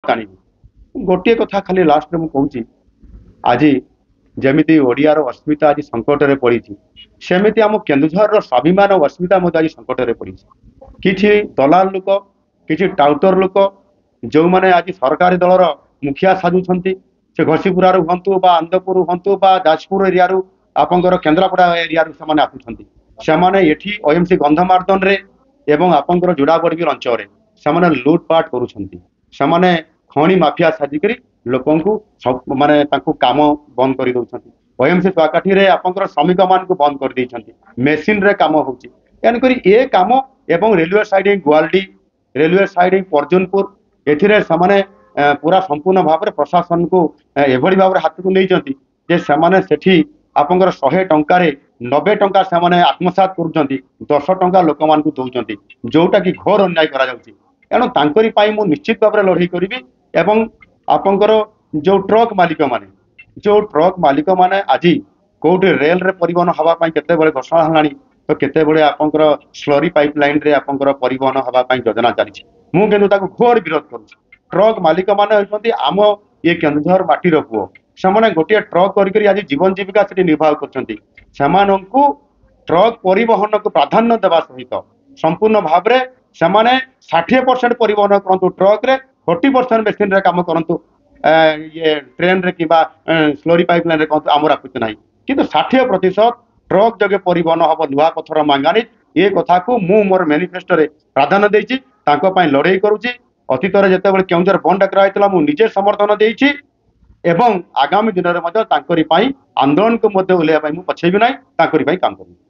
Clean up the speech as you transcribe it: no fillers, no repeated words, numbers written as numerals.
टाणिबी गोटे कथा खाली लास्ट में कहूँ आज जमी ओडियार अस्मिता आज संकट में पड़ी सेमती आम केन्दुझर स्वाभिमान और अस्मिता आज संकट में पड़ी कि दलाल लोक कि टाउटर लोक जो मैंने आज सरकारी दलर मुखिया साजुंट से घसीपुर हूँ आंदपुर हूँ जाजपुर एरिया आपंकर केन्द्रापड़ा एरिया से आसुँच से ओएमसी गंधमार्दन रे एवं आपंकर जोड़ाबड़ी अंचल से लुटपाट करुँच खणी माफिया साजिक लोक माने काम बंद कर दौरान ओएमसी स्वाकाठी रे आपंकर श्रमिक मान बंद कर देइछंती मेसीन रे काम होची एनकरी ए काम एवं railway side Gualdi railway side Parjanpur एथिरे समाने पूरा संपूर्ण भाव में प्रशासन को एभली भाव हाथ को नहीं जे सेठी आपंकर 100 टंकार 90 टंका से आत्मसात करुँच 10 टंका लोक मान दौरान जोटा कि घोर अन्याय करा मु निश्चित भाव में लड़ाई करी एवं आपंकर जो ट्रक मालिक माने आज कौटे रेल रे परिवहन हवापाई केते बड़े घोषणा हलानी तो केते बड़े आपंकर स्लरी पाइपलाइन रे आपंकर परिवहन हवापाई योजना चली मु केंदु ताको घोर विरोध करूँ ट्रक मालिक माने होइछंती आम ये केन्दुझर माटी पुओ से गोटे ट्रक करी आज जीवन जीविका से निर्वाह करछंती सेमानंकु ट्रक परिवहन को प्राधान्य देवा सहित संपूर्ण भाव में से 60% परिवहन करंतु ट्रक रे 40% मेसीन रे काम करंतु ये ट्रेन रे किबा स्लरी पाइपलाइन रे कहतु आमर आपत्ति नाही किंतु 60% ट्रक जगे परिवहन हम लुहा पथर मांगानी ये कथा को मु मोर मैनिफेस्टो रे प्राधान्य देछि तांको पई लड़ाई करूछि अतीत रे जेतेबेले केउंझर बंद डकरा आइतला मु निजे समर्थन देछि एवं आगामी दिन में आंदोलन को उल्लेख मु पछेबी ना काम करी।